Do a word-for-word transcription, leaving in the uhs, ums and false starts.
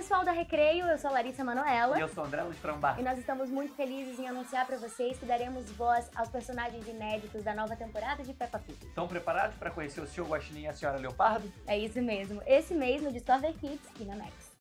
pessoal da Recreio, eu sou a Larissa Manoela. E eu sou o André Luiz Trombar. E nós estamos muito felizes em anunciar para vocês que daremos voz aos personagens inéditos da nova temporada de Peppa Pig. Estão preparados para conhecer o senhor Guaxinim e a senhora Leopardo? É isso mesmo, esse mês no Discover Kids e na Max.